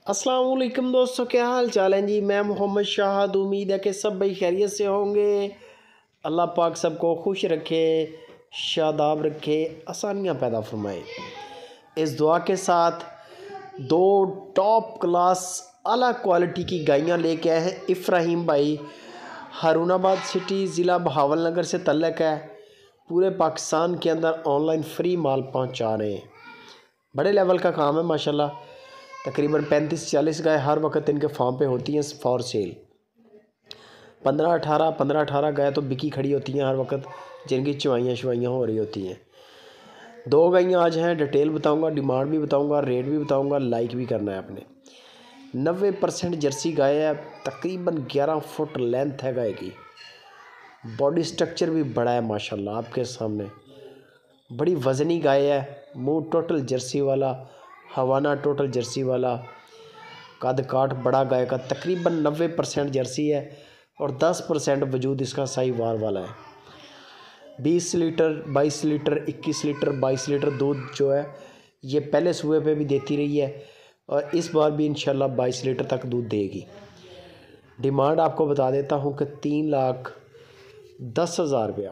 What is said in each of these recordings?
अस्सलाम वालेकुम दोस्तों, क्या हाल चाल है जी। मैं मोहम्मद शाहद। उम्मीद है कि सब भाई खैरियत से होंगे। अल्लाह पाक सबको खुश रखे, शादाब रखे, आसानियाँ पैदा फरमाए। इस दुआ के साथ दो टॉप क्लास आला क्वालिटी की गायें लेके आए हैं इफ्राहिम भाई। हारूनाबाद सिटी ज़िला बहावलनगर से तल्लक है। पूरे पाकिस्तान के अंदर ऑनलाइन फ्री माल पहुंचा रहे हैं। बड़े लेवल का काम है माशाल्लाह। तकरीबन 35-40 गाय हर वक्त इनके फार्म पे होती हैं फॉर सेल। 15-18 गाय तो बिकी खड़ी होती हैं हर वक्त, जिनकी चवाइयाँ हो रही होती हैं। दो गायें आज हैं, डिटेल बताऊंगा, डिमांड भी बताऊंगा, रेट भी बताऊंगा, लाइक भी करना है आपने। 90% जर्सी गाय है, तकरीबन 11 फुट लेंथ है गाय की। बॉडी स्ट्रक्चर भी बड़ा है माशाल्लाह आपके सामने। बड़ी वज़नी गाय है। मुंह टोटल जर्सी वाला, हवाना टोटल जर्सी वाला, कद काठ बड़ा गाय का। तकरीबन 90% जर्सी है और 10% वजूद इसका साहिवाल वाला है। 20 लीटर, 22 लीटर, 21 लीटर, 22 लीटर दूध जो है ये पहले सूबे पे भी देती रही है और इस बार भी इंशाल्लाह 22 लीटर तक दूध देगी। डिमांड आपको बता देता हूँ कि 3,10,000 रुपया,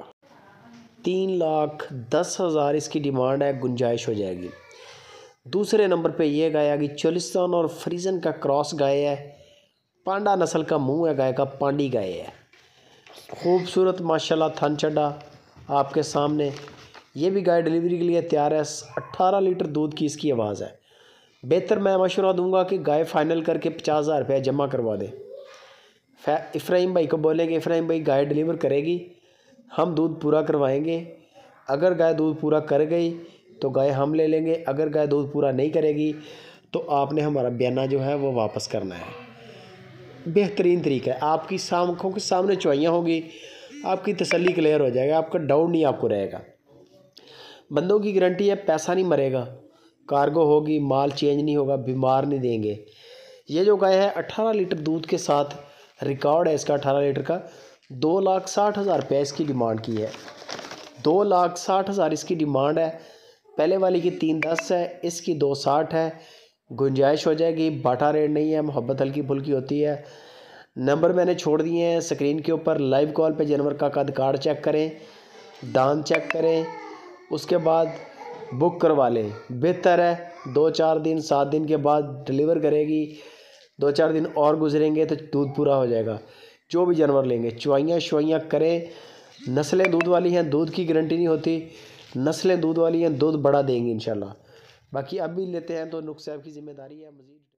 3,10,000 इसकी डिमांड है, गुंजाइश हो जाएगी। दूसरे नंबर पे ये गाय आ गई चोलिस्तान और फ्रीजन का क्रॉस गाय है। पांडा नस्ल का मुंह है गाय का, पांडी गाय है। खूबसूरत माशाल्लाह थन चढ़ा आपके सामने। ये भी गाय डिलीवरी के लिए तैयार है। 18 लीटर दूध की इसकी आवाज़ है। बेहतर मैं मशवरा दूंगा कि गाय फाइनल करके 50,000 रुपये जमा करवा दें। इफ्राहिम भाई को बोलेंगे, इफ्राहिम भाई गाय डिलीवर करेगी, हम दूध पूरा करवाएंगे। अगर गाय दूध पूरा कर गई तो गाय हम ले लेंगे, अगर गाय दूध पूरा नहीं करेगी तो आपने हमारा बयाना जो है वो वापस करना है। बेहतरीन तरीका है, आपकी आँखों के सामने चुवाइयाँ होगी, आपकी तसल्ली क्लियर हो जाएगा, आपका डाउट नहीं आपको रहेगा। बंदों की गारंटी है, पैसा नहीं मरेगा, कार्गो होगी, माल चेंज नहीं होगा, बीमार नहीं देंगे। ये जो गाय है 18 लीटर दूध के साथ रिकॉर्ड है इसका 18 लीटर का। 2,60,000 रुपये इसकी डिमांड की है। 2,60,000 इसकी डिमांड है। पहले वाली की 3,10 है, इसकी 2,60 है, गुंजाइश हो जाएगी। बाटा रेट नहीं है, मोहब्बत हल्की फुल्की होती है। नंबर मैंने छोड़ दिए हैं स्क्रीन के ऊपर। लाइव कॉल पे जानवर का कद काठ चेक करें, दान चेक करें, उसके बाद बुक करवा लें। बेहतर है 2-4 दिन 7 दिन के बाद डिलीवर करेगी। 2-4 दिन और गुजरेंगे तो दूध पूरा हो जाएगा। जो भी जानवर लेंगे चुवाइयाँ शुवाइयाँ करें। नस्लें दूध वाली हैं, दूध की गारंटी नहीं होती। नस्लें दूध वाली हैं, दूध बड़ा देंगी इंशाल्लाह। बाकी अब भी लेते हैं तो नुक्से आपकी ज़िम्मेदारी है। मज़ीद